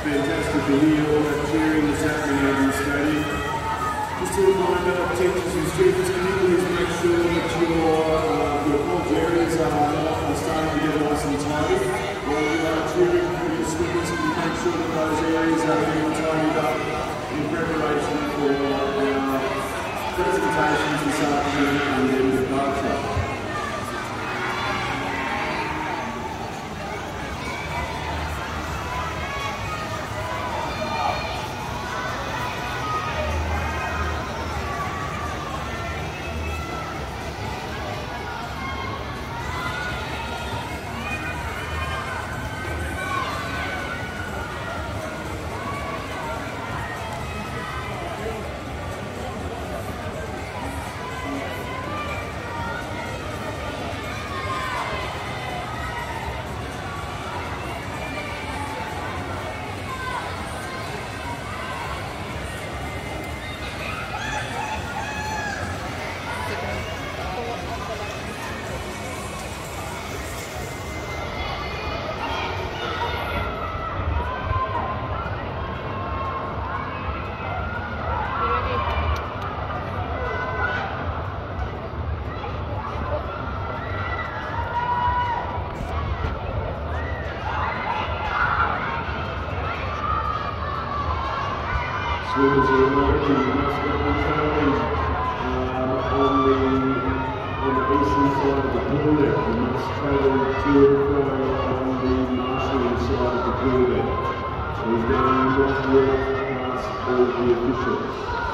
Fantastic to hear all that cheering that's happening out in the stadium. Just a reminder, teachers and students, can you please make sure that your college areas are starting to get nice and tidy. While you are cheering for your swimmers, can you make sure that those areas are being tidied up in preparation for our presentations this afternoon and then departure. Swimmers are reminded you must not be travelling on the eastern side of the pool deck. You must travel to and fro on the marshalling side of the pool deck. We've done not walk past all the officials.